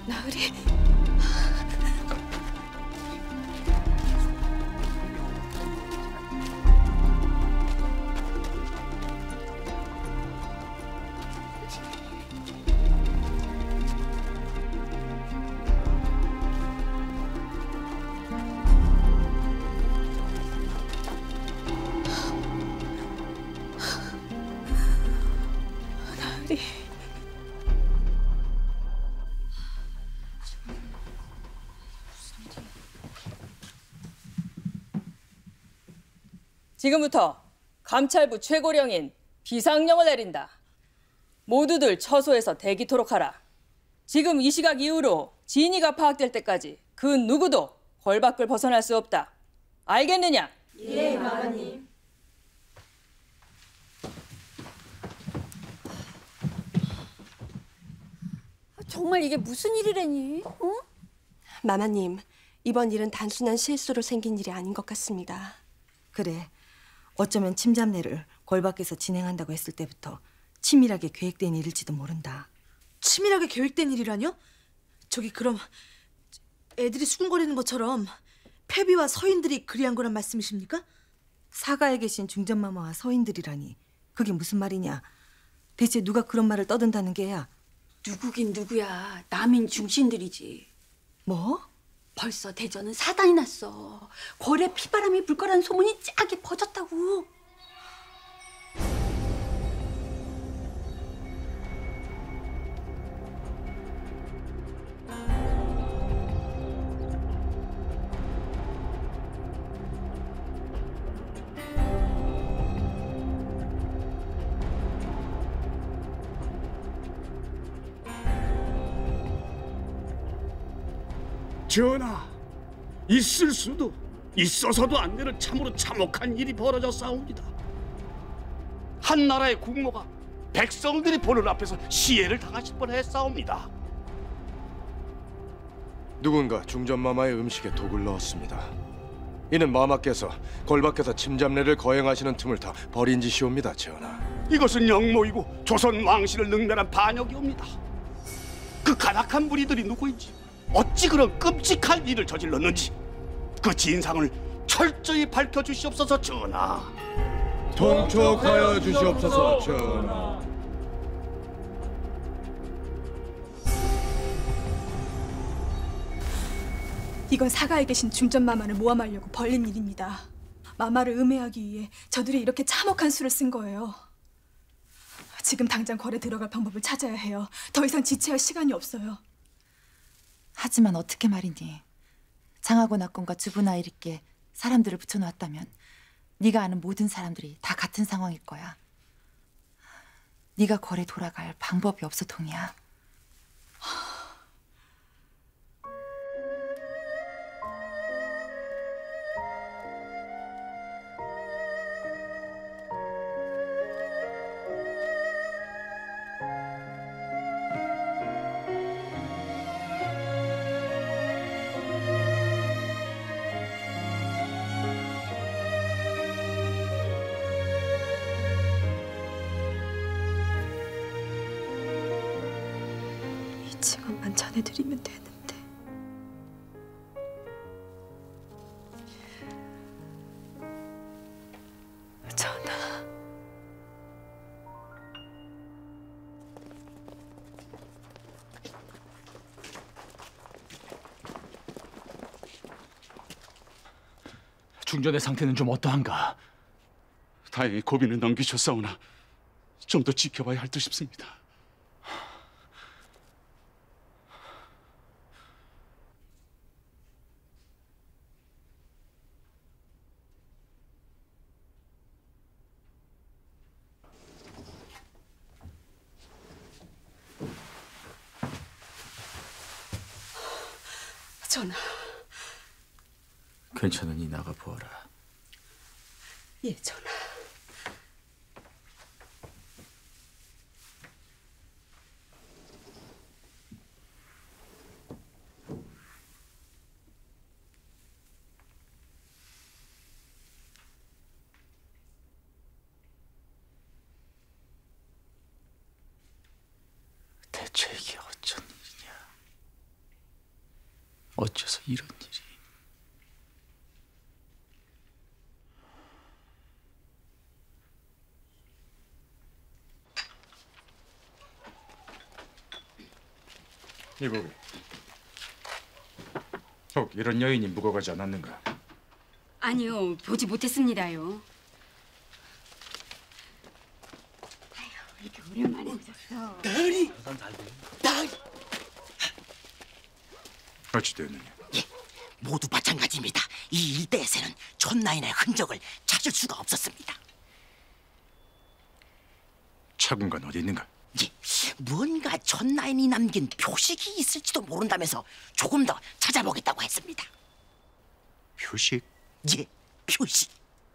나으리. 지금부터 감찰부 최고령인 비상령을 내린다. 모두들 처소에서 대기토록 하라. 지금 이 시각 이후로 진위가 파악될 때까지 그 누구도 궐 밖을 벗어날 수 없다. 알겠느냐? 예, 마마님. 정말 이게 무슨 일이래니? 어? 마마님, 이번 일은 단순한 실수로 생긴 일이 아닌 것 같습니다. 그래. 어쩌면 침잡례를 궐 밖에서 진행한다고 했을 때부터 치밀하게 계획된 일일지도 모른다. 치밀하게 계획된 일이라뇨? 저기 그럼 애들이 수군거리는 것처럼 패비와 서인들이 그리한 거란 말씀이십니까? 사가에 계신 중전마마와 서인들이라니 그게 무슨 말이냐. 대체 누가 그런 말을 떠든다는 게야. 누구긴 누구야. 남인 중신들이지. 뭐? 벌써 대전은 사단이 났어. 궐에 피바람이 불 거라는 소문이 짜게 퍼졌다고. 전하, 있을 수도 있어서도 안 되는 참으로 참혹한 일이 벌어졌사옵니다. 한 나라의 국모가 백성들이 보는 앞에서 시해를 당하실 뻔했사옵니다. 누군가 중전마마의 음식에 독을 넣었습니다. 이는 마마께서 궐 밖에서 침잡례를 거행하시는 틈을 타 벌인 짓이옵니다, 전하. 이것은 영모이고 조선 왕실을 능멸한 반역이옵니다. 그 간악한 무리들이 누구인지, 어찌 그런 끔찍한 일을 저질렀는지 그 진상을 철저히 밝혀주시옵소서, 전하. 통촉하여 주시옵소서, 전하. 이건 사가에 계신 중전마마를 모함하려고 벌린 일입니다. 마마를 음해하기 위해 저들이 이렇게 참혹한 수를 쓴 거예요. 지금 당장 궐에 들어갈 방법을 찾아야 해요. 더 이상 지체할 시간이 없어요. 하지만 어떻게 말이니? 장하고 낙건과 주부나이리께 사람들을 붙여놓았다면 네가 아는 모든 사람들이 다 같은 상황일 거야. 네가 궐에 돌아갈 방법이 없어, 동이야. 칭언만 전해드리면 되는데. 전하. 중전의 상태는 좀 어떠한가? 다행히 고비는 넘기셨사오나 좀 더 지켜봐야 할 듯 싶습니다. 전하. 괜찮으니 나가 보아라. 예, 전하. 대체 이게 어쩐 일이냐? 어째서 이런 일이? 이보게, 혹 이런 여인이 묵어가지 않았는가? 아니요, 보지 못했습니다요. 아휴, 이렇게 오랜만에 오셨어. 나으리! 나으리! 어찌 되었느냐? 예, 모두 마찬가지입니다. 이 일대에서는 촌나인의 흔적을 찾을 수가 없었습니다. 찾은 건 어디 있는가? 예, 뭔가 촌나인이 남긴 표식이 있을지도 모른다면서 조금 더 찾아보겠다고 했습니다. 표식? 예, 표식.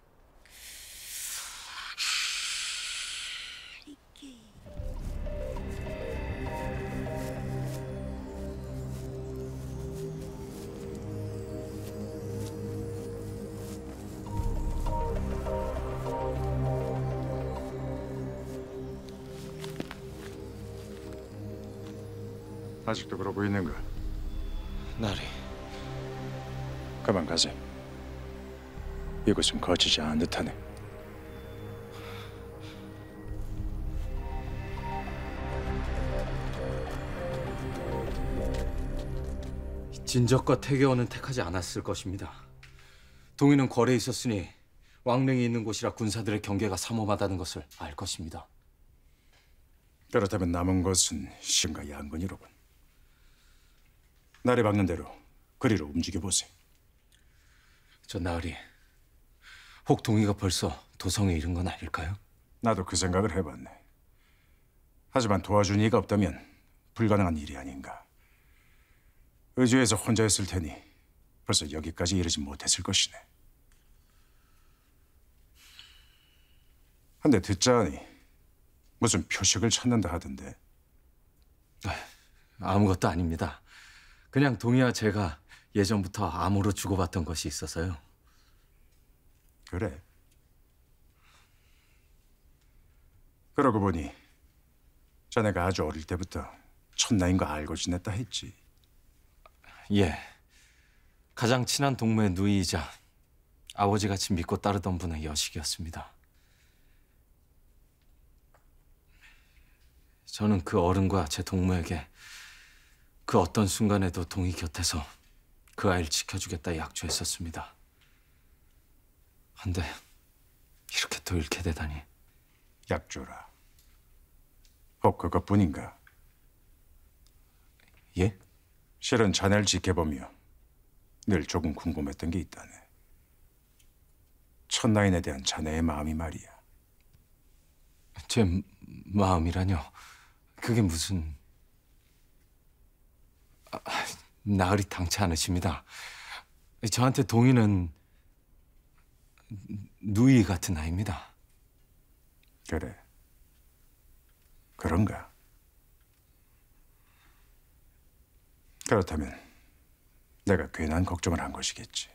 아직도 그러고 있는가? 나리, 그만 가세. 이곳은 거치지 않은 듯하네. 진적과 태교원은 택하지 않았을 것입니다. 동이는 궐에 있었으니 왕릉이 있는 곳이라 군사들의 경계가 삼엄하다는 것을 알 것입니다. 그렇다면 남은 것은 신과 양군이로군. 날이 밝는 대로 그리로 움직여보세. 저 나으리, 혹 동이가 벌써 도성에 이른 건 아닐까요? 나도 그 생각을 해봤네. 하지만 도와준 이가 없다면 불가능한 일이 아닌가. 의주에서 혼자였을 테니 벌써 여기까지 이르지 못했을 것이네. 근데 듣자하니 무슨 표식을 찾는다 하던데. 아무것도 아닙니다. 그냥 동이와 제가 예전부터 암호로 주고받던 것이 있어서요. 그래. 그러고 보니 자네가 아주 어릴 때부터 촌나인과 알고 지냈다 했지. 예. 가장 친한 동무의 누이이자 아버지같이 믿고 따르던 분의 여식이었습니다. 저는 그 어른과 제 동무에게 그 어떤 순간에도 동이 곁에서 그 아이를 지켜주겠다 약조했었습니다. 한데 이렇게 또 잃게 되다니. 약조라. 혹 그것뿐인가? 예? 실은 자네를 지켜보며 늘 조금 궁금했던 게 있다네. 촌나인에 대한 자네의 마음이 말이야. 제 마음이라뇨? 그게 무슨... 나으리 당치 않으십니다. 저한테 동이는 누이 같은 아이입니다. 그래. 그런가? 그렇다면 내가 괜한 걱정을 한 것이겠지.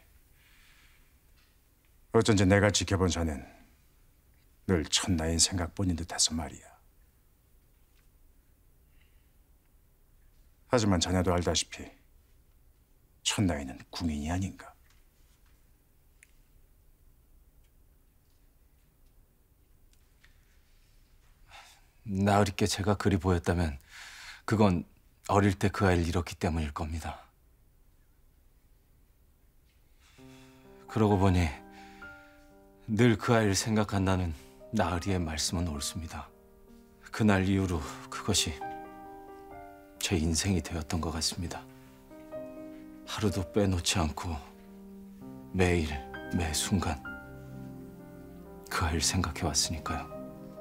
어쩐지 내가 지켜본 자넨 늘 촌나인 생각뿐인 듯해서 말이야. 하지만 자네도 알다시피 촌나이는 궁인이 아닌가. 나으리께 제가 그리 보였다면 그건 어릴 때 그 아이를 잃었기 때문일 겁니다. 그러고 보니 늘 그 아이를 생각한다는 나으리의 말씀은 옳습니다. 그날 이후로 그것이 제 인생이 되었던 것 같습니다. 하루도 빼놓지 않고 매일 매 순간 그 아이를 생각해 왔으니까요.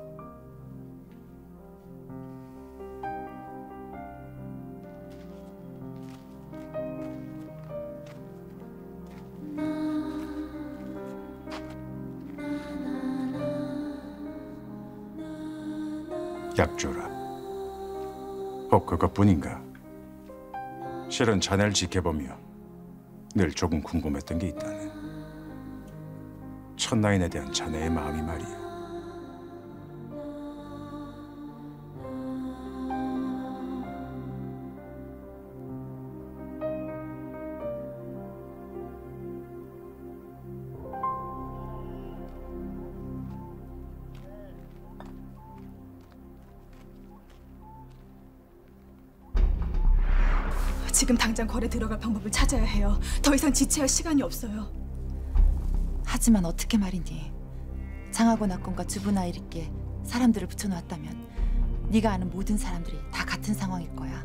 약조라. 혹 그것뿐인가? 실은 자네를 지켜보며 늘 조금 궁금했던 게 있다네. 촌나인에 대한 자네의 마음이 말이야. 지금 당장 거래 들어갈 방법을 찾아야 해요. 더 이상 지체할 시간이 없어요. 하지만 어떻게 말이니? 장하고 낙건과 주부나이리께 사람들을 붙여놓았다면 네가 아는 모든 사람들이 다 같은 상황일 거야.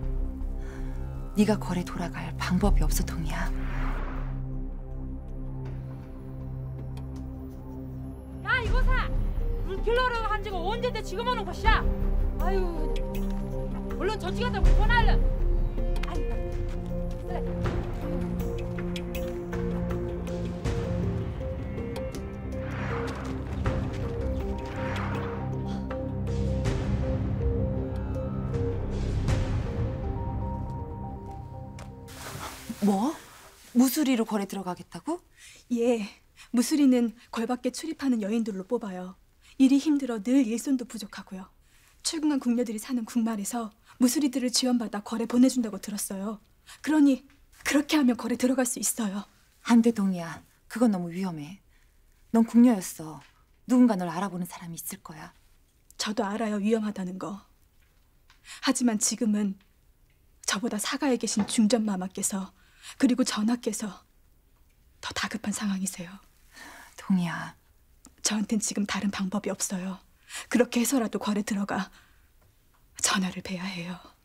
네가 거래 돌아갈 방법이 없어, 동이야. 야, 이거사! 물 길러라고 한 지가 언제인데 지금 오는 것이야? 아유, 얼른 저쪽 가서 전화할래. 아이고, 그래. 뭐? 무수리로 거래 들어가겠다고? 예, 무수리는 걸밖에 출입하는 여인들로 뽑아요. 일이 힘들어 늘 일손도 부족하고요. 출궁한 궁녀들이 사는 궁말에서 무수리들을 지원받아 거래 보내준다고 들었어요. 그러니 그렇게 하면 거래 들어갈 수 있어요. 안 돼, 동이야. 그건 너무 위험해. 넌 궁녀였어. 누군가 널 알아보는 사람이 있을 거야. 저도 알아요, 위험하다는 거. 하지만 지금은 저보다 사가에 계신 중전마마께서 그리고 전하께서 더 다급한 상황이세요. 동이야. 저한텐 지금 다른 방법이 없어요. 그렇게 해서라도 거래 들어가 전하를 뵈야 해요.